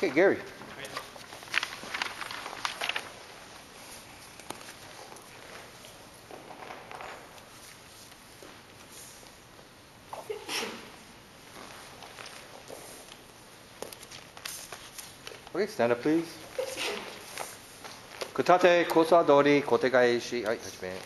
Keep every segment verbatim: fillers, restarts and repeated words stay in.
Okay, Gary. Okay, stand up, please. 片手交差通り小手返し。はい、始め。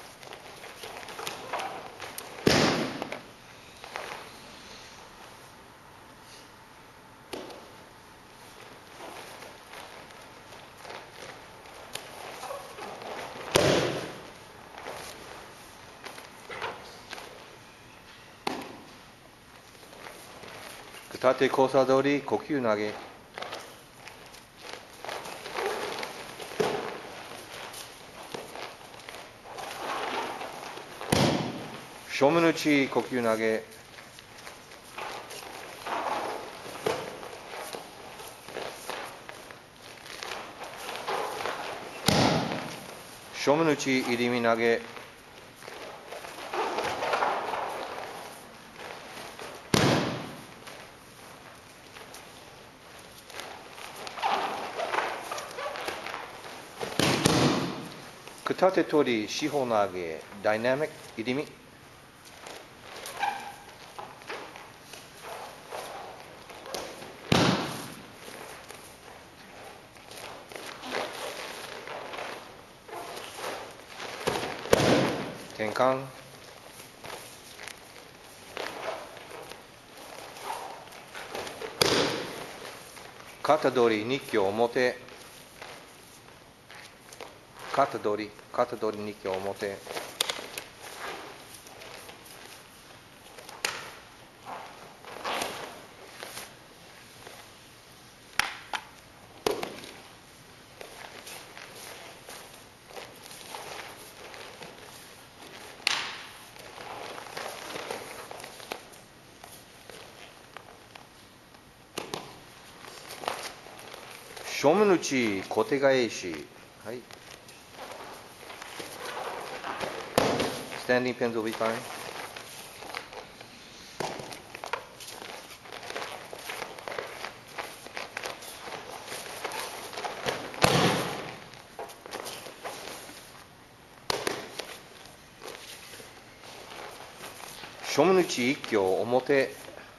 片手交差通り呼吸投げ。正面打ち呼吸投げ。正面打ち入り身投げ。片手取り四方投げ。ダイナミック入り身。転換。肩取りに挙表。肩取り肩取りに挙表。正面打ち小手返し。はい。Standing pins will be fine. 正面打ち一挙表。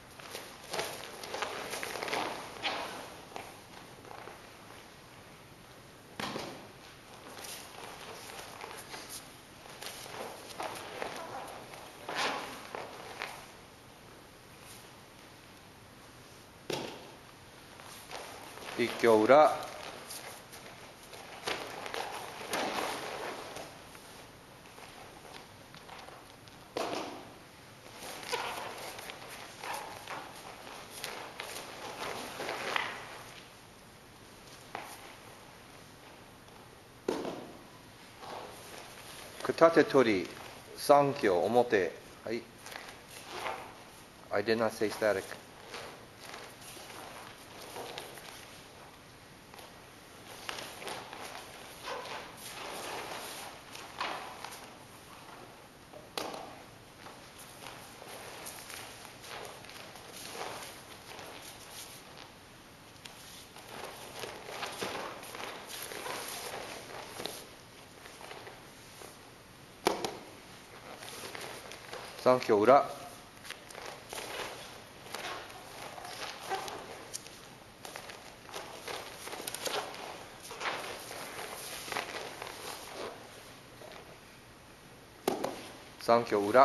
一挙裏。片手取り三挙表。はい。I did not say static. 三挙裏。三挙裏。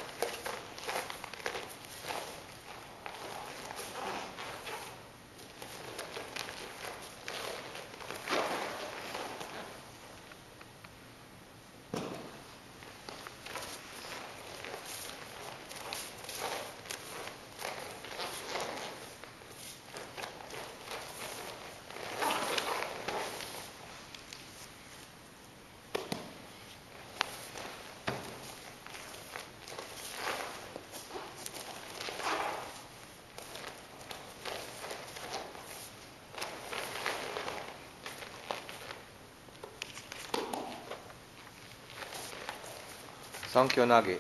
三挙投げ。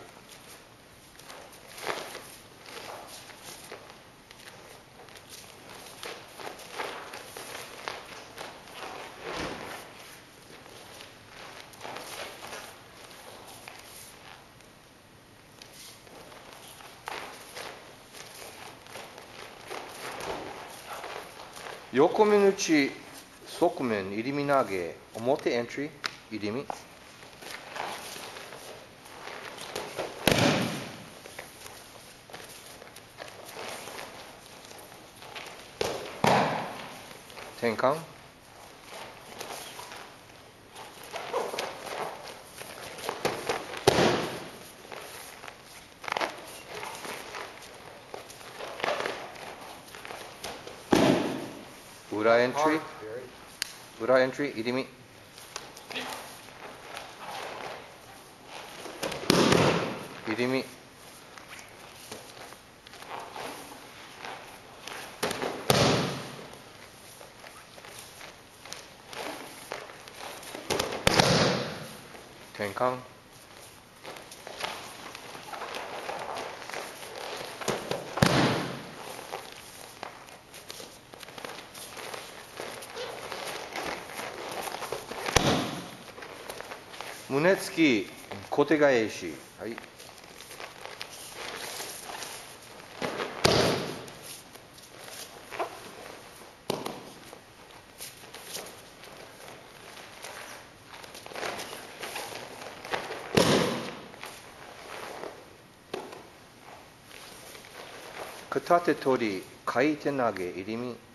横目打ち、側面、入り身投げ、表エントリー、入り身。転換。裏エントリー、裏エントリー、入り身。入り身。転換。胸突き、小手返し。はい。片手取り、回転投げ、入り身。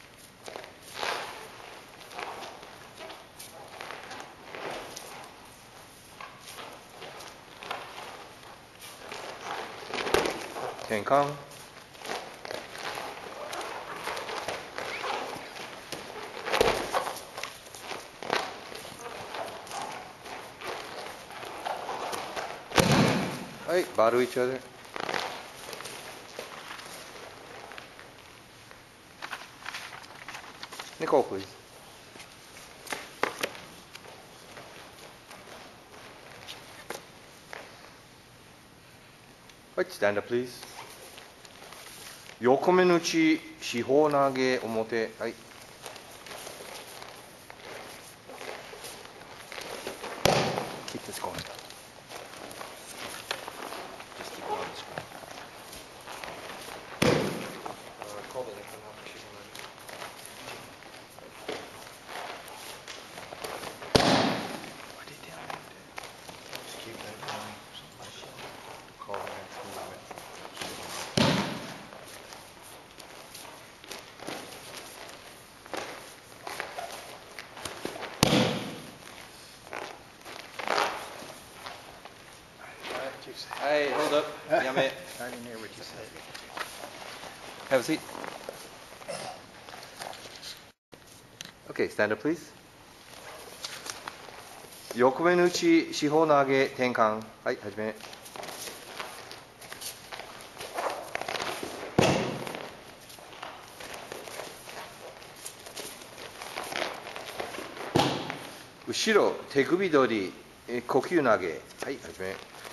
転換。はい、バルイチャーで。Nicole, please. Right, stand up, please. 横目打ち、四方投げ、表。はい。Keep this going. Just keep it on the screen. Uh, call the next one off. She's on it. What did you do? Just keep that going. Call the next one. Hey, hold up. Yame. I didn't hear what you said. Have a seat. Okay, stand up, please. 横目打ち、四方投げ、転換。はい、始め。後ろ、手首取り、呼吸投げ。はい、始め。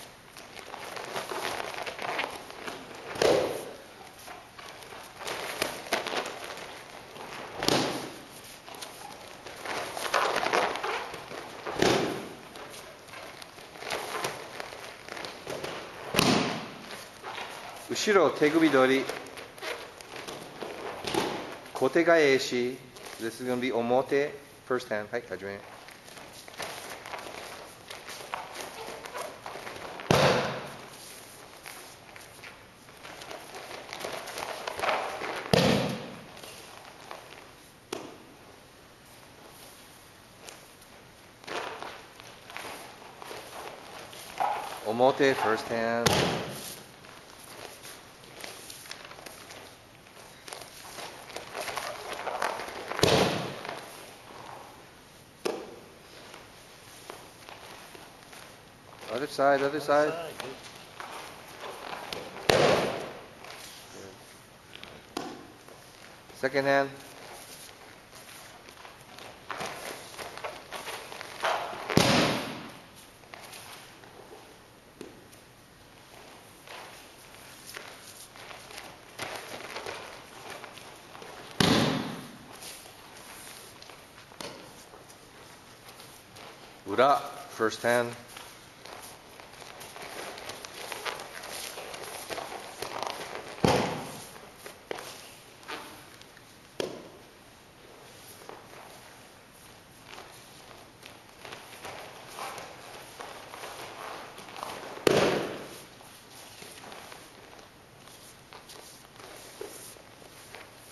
後ろ手首取り、小手返し。This is going to be 表、first hand。はい、始め。表、first hand。Other side, other side. Second hand. Ura, first hand.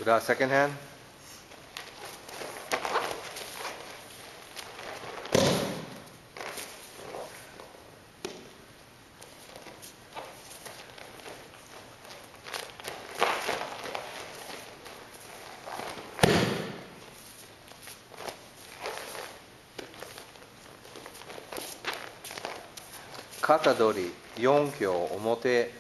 裏 second hand. Kata dori, yon kyo, omote.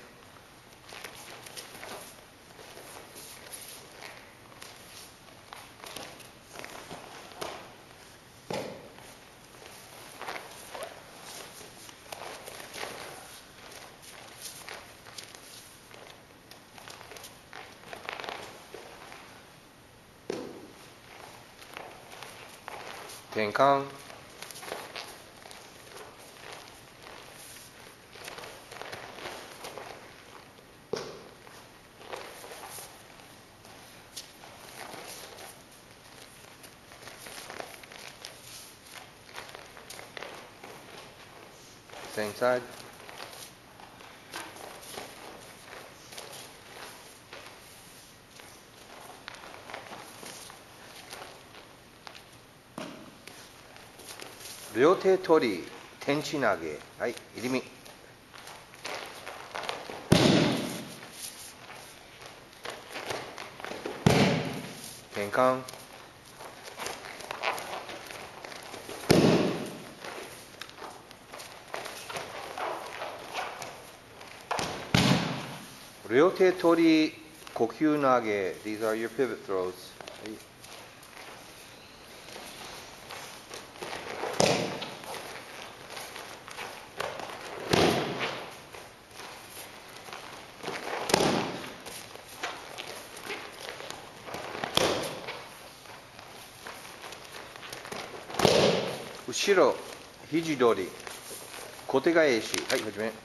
転換。Same side.両手取り、天地投げ。はい、入り身。転換。両手取り、呼吸投げ。These are your pivot throws. はい、後ろ、肘取り、小手返し。はい、始め。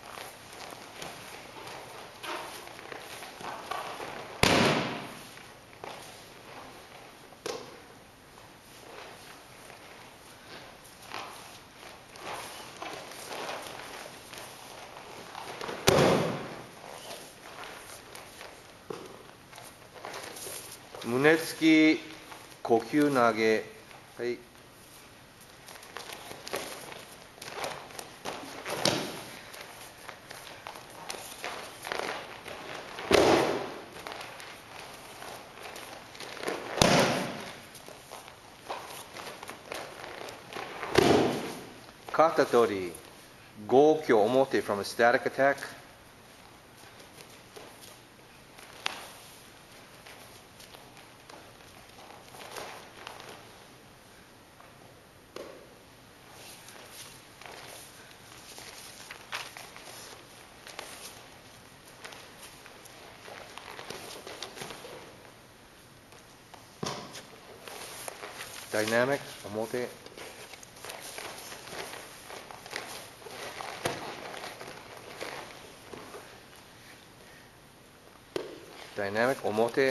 胸つき、呼吸投げ。はい。肩取り、合挙表 from a static attack。ダイナミック、表。ダイナミック、表。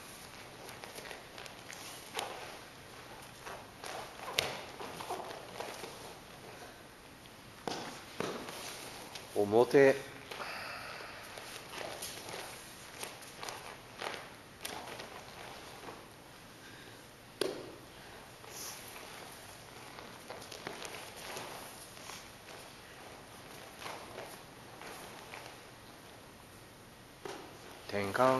表。転換。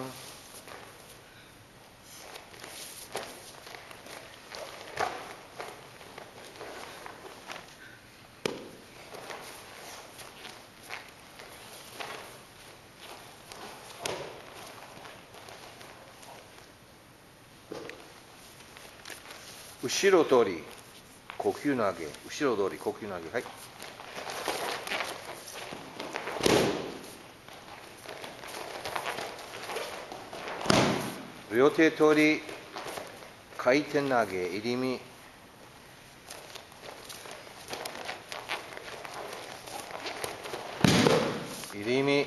後ろ取り、呼吸投げ。後ろ取り、呼吸投げ。はい。両手取り、回転投げ、入り身。入り身。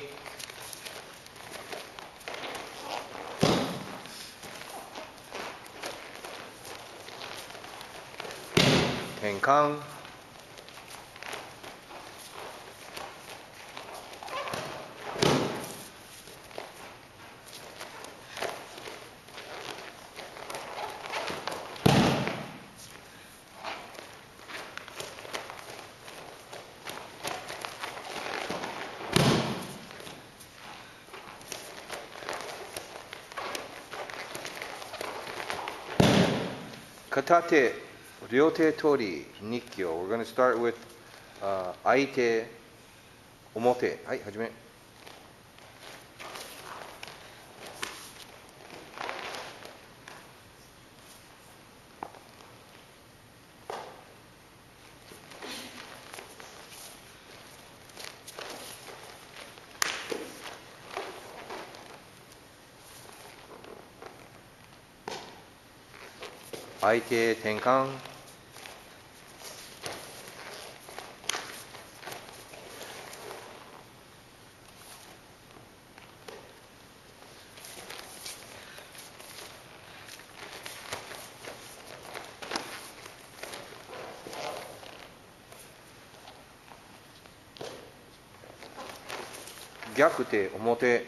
転換。 片手、両手取り、日教。We're going to start with、uh, 相手、表。はい、始め。相手転換逆手表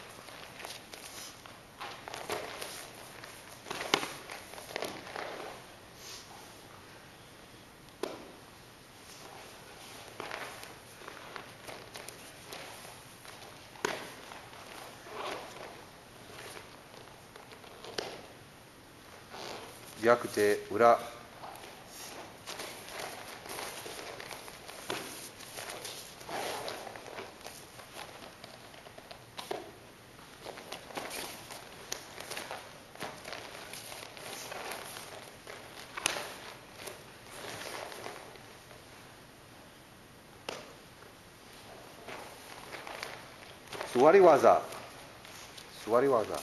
逆手裏座り技座り技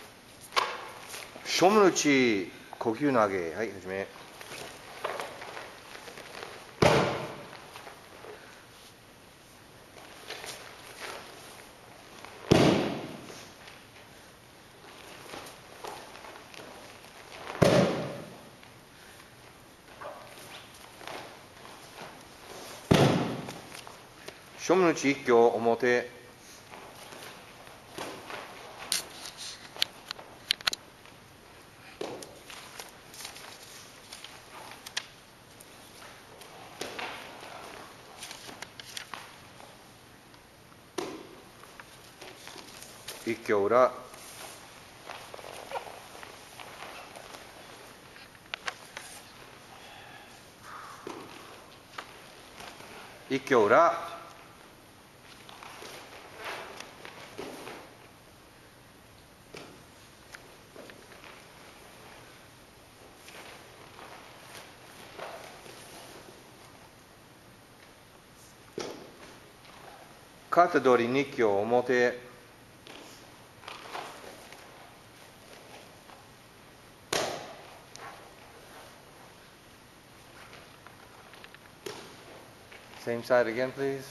正面打ち呼吸投げはい始め正面打ち一挙表一挙裏一挙裏肩取り二挙表Same side again, please.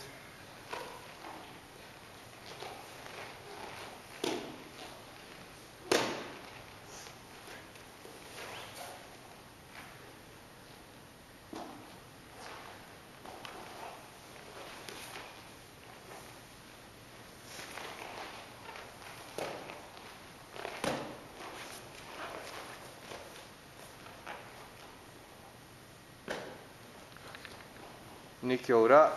二挙裏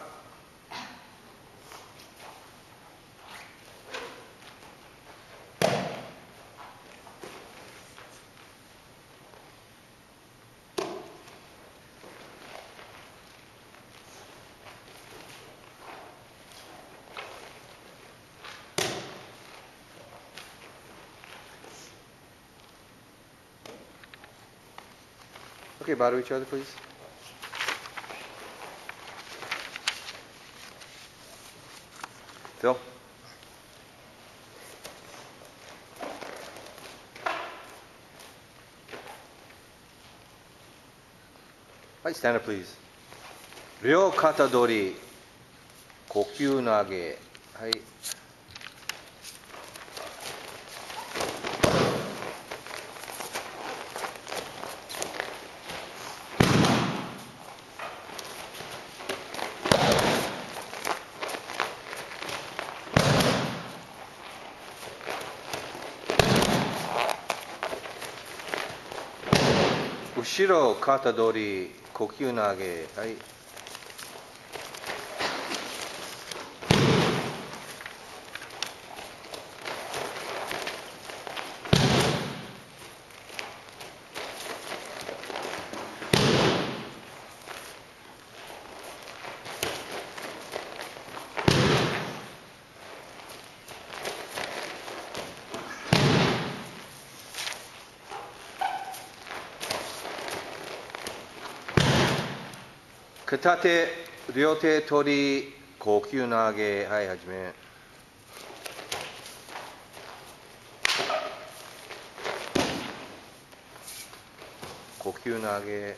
Okay, bow to each other, please. Phil. Right, stand up, please. 両肩取り、呼吸投げ。はい。後ろ肩取り呼吸投げはい片手、両手取り、呼吸投げ。はい、はじめ。呼吸投げ。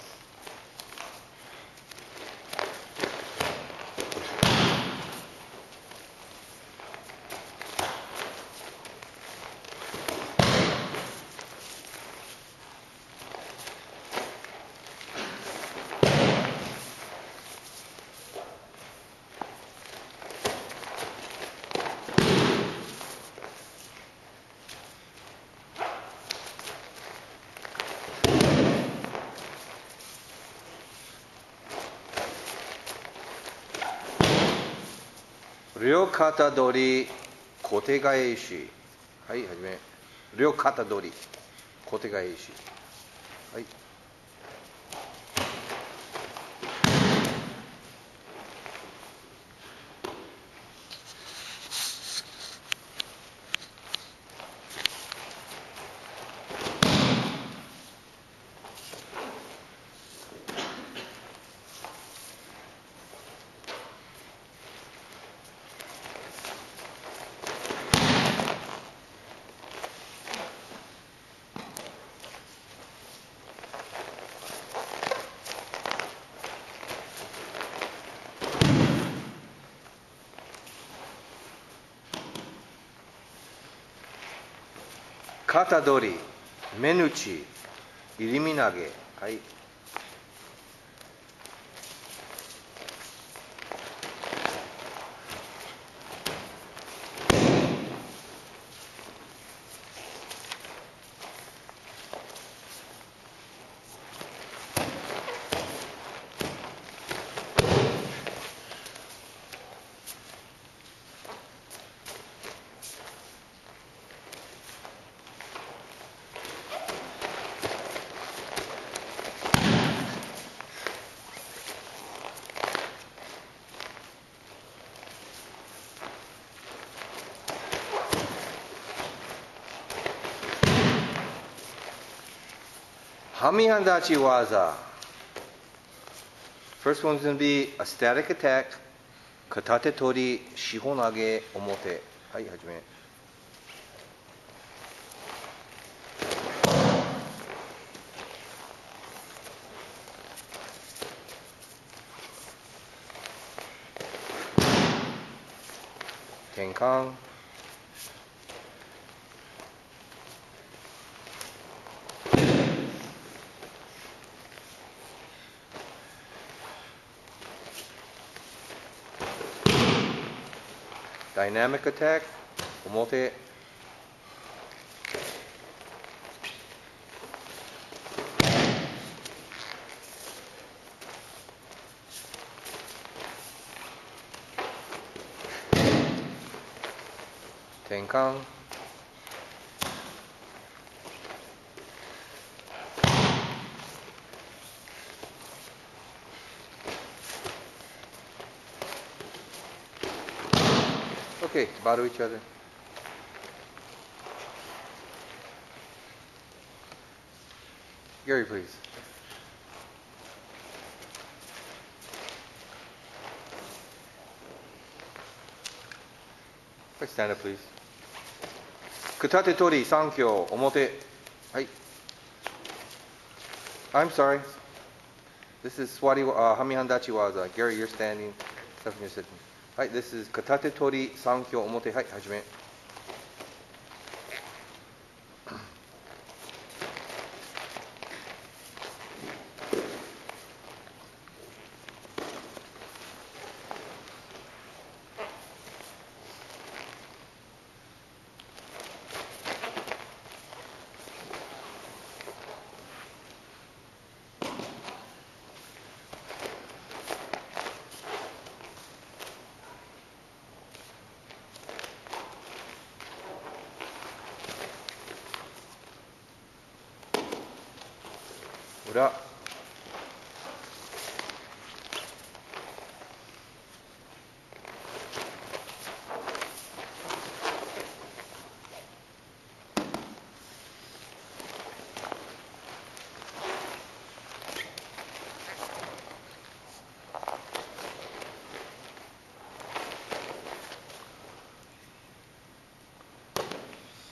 両肩取り、小手返し。はい、はじめ。両肩取り、小手返し。はい。肩取り、目打ち、入り身投げ。はい。Hamihan dachi waza. First one's going to be a static attack. Katate tori, shihon nage, omote. Hai, hajime. Tenkan. Dynamic attack, omote. Tenkan. Okay, bother each other. Gary, please. Stand up, please. Katate tori, sankyo, omote. Hai. I'm sorry. This is swati, uh, hamihan dachi waza. Gary, you're standing. Stefan, you're sitting. Hai, this is katate tori, sankyo, omote. Hai, hajime. Ura.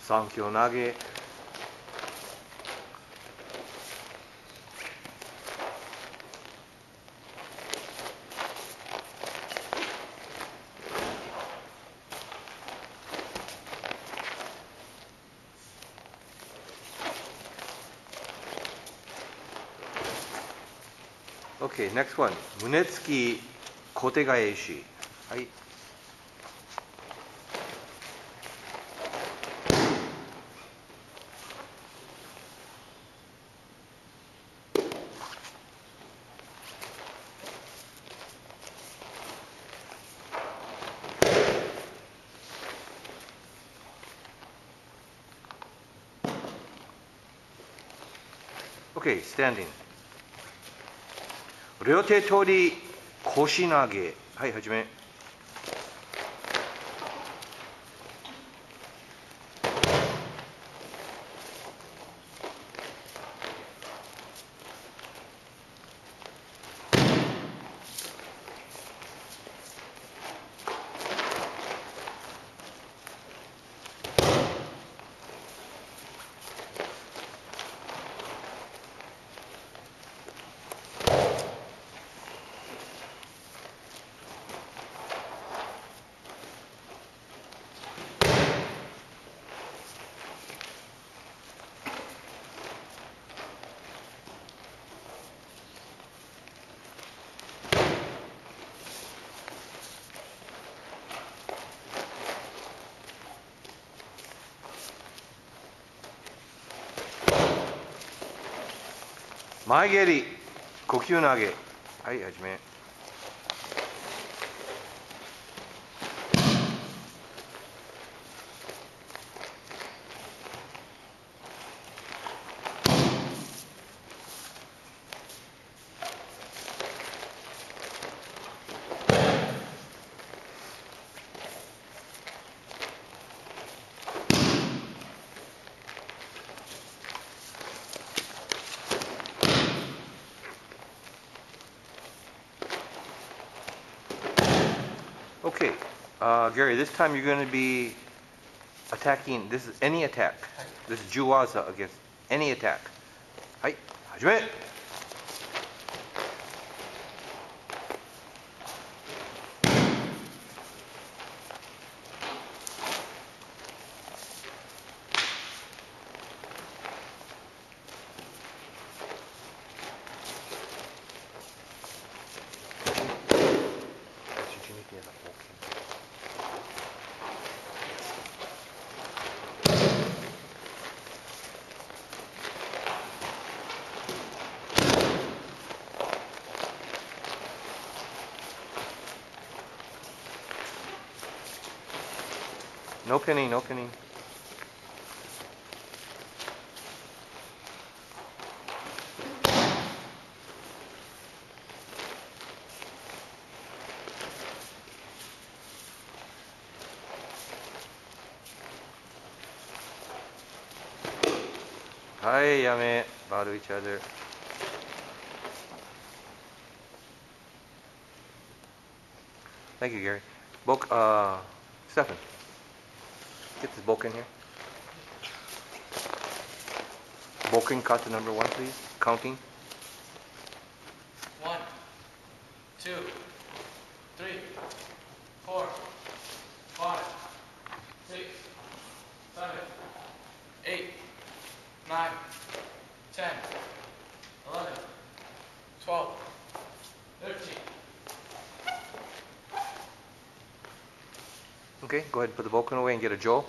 三強投げ。Okay, next one. 胸突き小手返し。はい。Okay, standing. 両手取り腰投げ。はい、はじめ。前蹴り呼吸投げ。はい、はじめ。Okay, uh, Gary, this time you're going to be attacking, this is any attack. This is Juwaza against any attack. はい、はじめ。No pinning, no pinning. Hi, yame. Bother each other. Thank you, Gary. Bok, uh, Stefan. Get this Boken here. Boken kata number one, please. Counting. One, two, three, four, five, six, seven, eight, nine, ten, eleven, twelve, thirteen. Okay, go ahead and put the Boken away and get a Jo.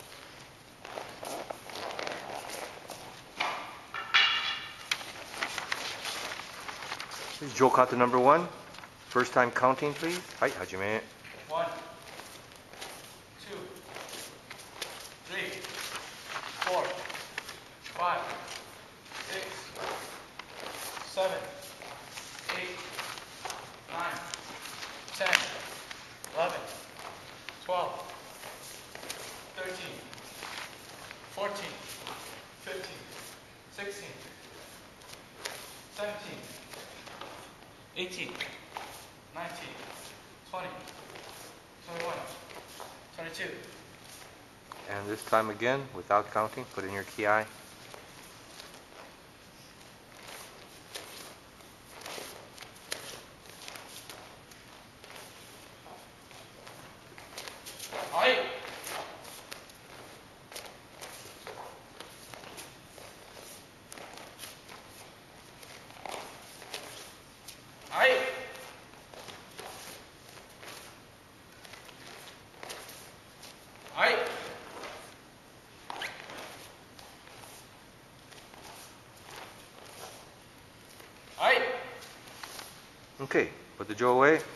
This is Jo kata number one. First time counting, please. Hai, hajime. One, two, three, four, five, six, seven, eight, nine, ten, eleven, twelve, thirteen, fourteen, fifteen, sixteen, seventeen, eighteen, nineteen, twenty, twenty-one, twenty-two, And this time again, without counting, put in your ki. Ai. Ai. Ai. Ai. Okay, put the jo away.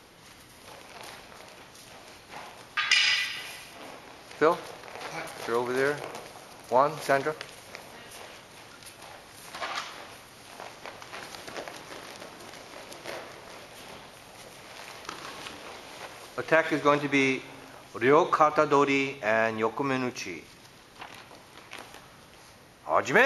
Phil, you're over there. Juan, Sandra. Attack is going to be ryo katadori and yokomenuchi. Hajime!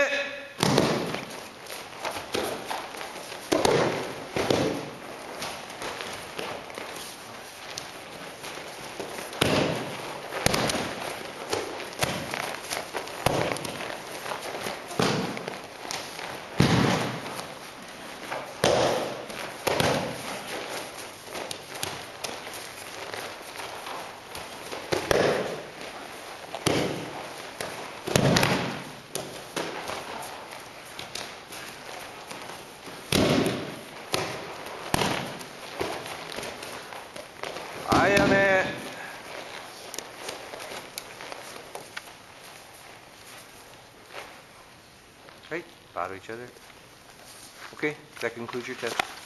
Ayame! Right, bow to each other. Okay, that concludes your test.